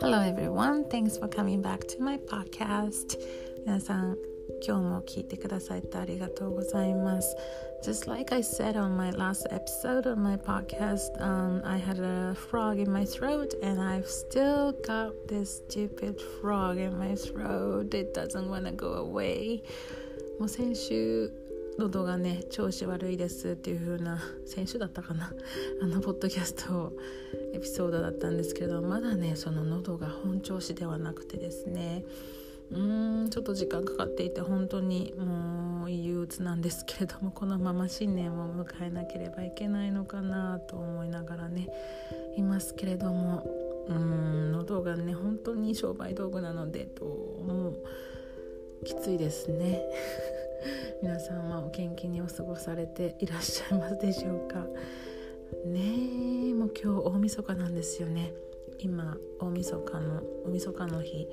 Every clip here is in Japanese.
Hello everyone, thanks for coming back to my podcast. 皆さん、今日も聞いてくださってありがとうございます。Just like I said on my last episode of my podcast, I had a frog in my throat and I've still got this stupid frog in my throat. It doesn't want to go away. もう先週喉がね調子悪いですっていう風な先週だったかなポッドキャストエピソードだったんですけれど、まだねその喉が本調子ではなくてですね、ちょっと時間かかっていて本当にもう憂鬱なんですけれども、このまま新年を迎えなければいけないのかなと思いながらねいますけれども、喉がね本当に商売道具なのでもうきついですね皆さんはお元気にお過ごされていらっしゃいますでしょうかね。もう今日大晦日なんですよね。今大晦日の日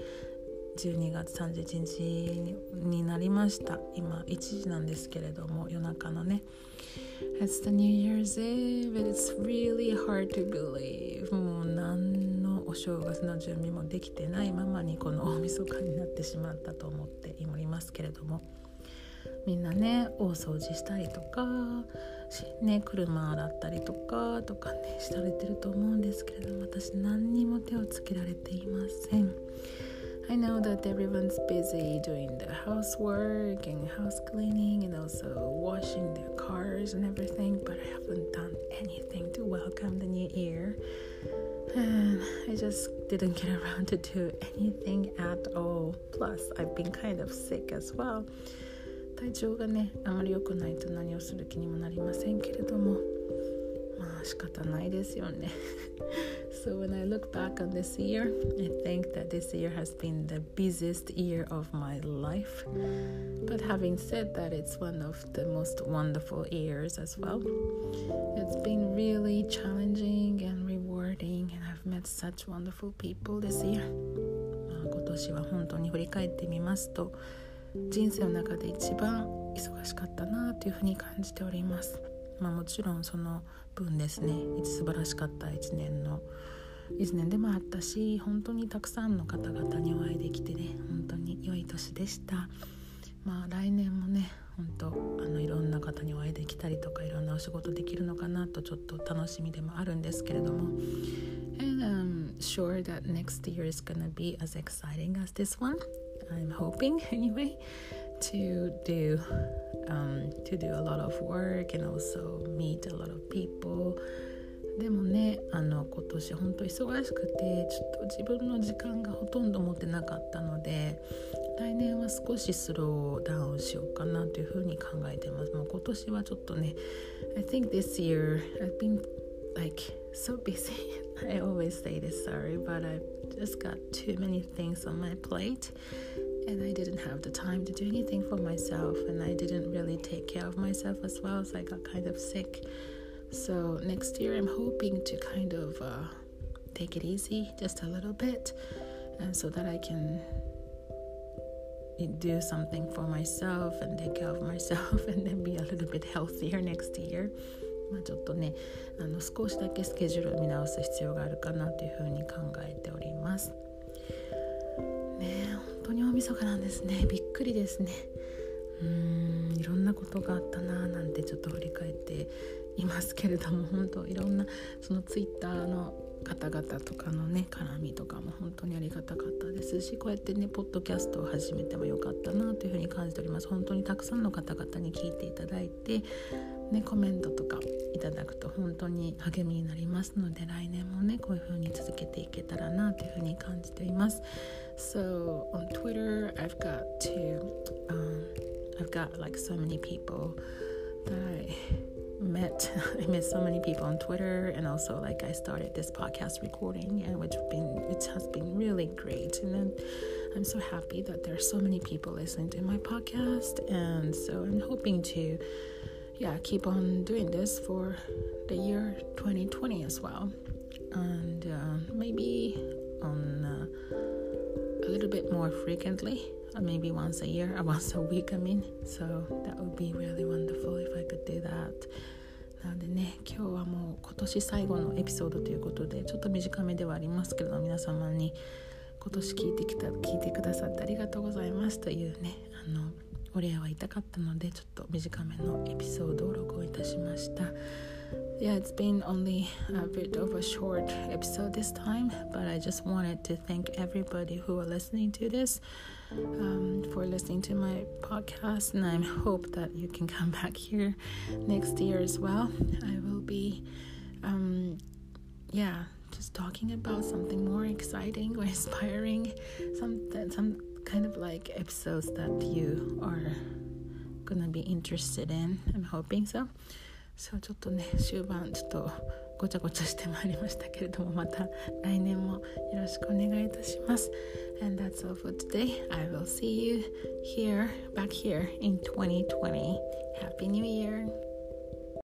12月31日 になりました。今1時なんですけれども、夜中のね It's the New Year's Eve. It's really hard to believe. もう何のお正月の準備もできてないままにこの大晦日になってしまったと思っておりますけれども、みんなね大掃除したりとかね、車洗ったりとかねされてると思うんですけれども、私何にも手をつけられていません。I know that everyone's busy doing the housework and house cleaning and also washing their cars and everything, but I haven't done anything to welcome the new year. And I just didn't get around to do anything at all. Plus, I've been kind of sick as well. 体調がねあまり良くないと何をする気にもなりませんけれども、まあ仕方ないですよねSo when I look back on this year, I think that this year has been the busiest year of my life. But having said that, it's one of the most wonderful years as well. It's been really challenging and rewarding, and I've met such wonderful people this year. 今年は本当に振り返ってみますと、人生の中で一番忙しかったなというふうに感じております。もちろんその分ですね、素晴らしかった一年でもあったし、本当にたくさんの方々にお会いできてね、本当に良い年でした。来年もね、本当いろんな方にお会いできたりとか、いろんなお仕事できるのかなとちょっと楽しみでもあるんですけれども、And I'm sure that next year is gonna be as exciting as this one.I'm hoping anyway to do a lot of work and also meet a lot of people. でもね今年本当忙しくてちょっと自分の時間がほとんど持ってなかったので、来年は少しスローダウンしようかなというふうに考えてます。もう今年はちょっとね I think this year I've been like so busy. I always say this, sorry, but I've just got too many things on my plate.And I didn't have the time to do anything for myself, and I didn't really take care of myself as well, so I got kind of sick. So next year I'm hoping to kind of take it easy just a little bit, and so that I can do something for myself and take care of myself and then be a little bit healthier next year. ちょっとね少しだけスケジュールを見直す必要があるかなというふうに考えておりますね。本当に大晦日なんですね。びっくりですね。いろんなことがあったななんてちょっと振り返っていますけれども、本当いろんなそのツイッターの方々とかのね絡みとかも本当にありがたかったですし、こうやってねポッドキャストを始めてもよかったなというふうに感じております。本当にたくさんの方々に聞いていただいてね、コメントとかいただくと本当に励みになりますので、来年もねこういう風に続けていけたらなという風に感じています。So on Twitter I've got like so many people that I met so many people on Twitter, and also like I started this podcast recording, and which has been really great, and then I'm so happy that there are so many people listening to my podcast, and so I'm hoping to keep on doing this for the year 2020 as well, and maybe on a little bit more frequently, maybe once a year or once a week, so that would be really wonderful if I could do that. なのでね、今日はもう今年最後のエピソードということで、ちょっと短めではありますけれど、皆様に今年聞いてくださってありがとうございますというね、お礼は言いたかったので、ちょっと短めのエピソードを録音いたしました。Yeah, it's been only a bit of a short episode this time, but I just wanted to thank everybody who are listening to this, for listening to my podcast, and I hope that you can come back here next year as well. I will be, just talking about something more exciting or inspiring, some kind of like episodes that you are gonna be interested in. I'm hoping so. そうちょっとね終盤ちょっとごちゃごちゃしてまいりましたけれども、また来年もよろしくお願いいたします。And that's all for today. I will see you back here in 2020. Happy New Year!